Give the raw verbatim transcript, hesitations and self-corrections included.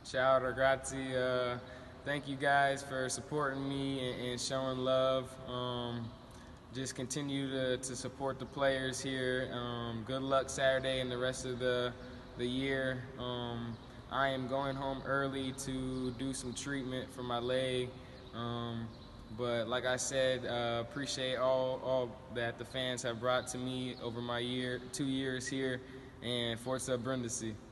Ciao ragazzi. Uh, thank you guys for supporting me and, and showing love. Um, just continue to, to support the players here. Um, good luck Saturday and the rest of the the year. Um, I am going home early to do some treatment for my leg. Um, but like I said, uh, appreciate all, all that the fans have brought to me over my year, two years here, and Forza Brindisi.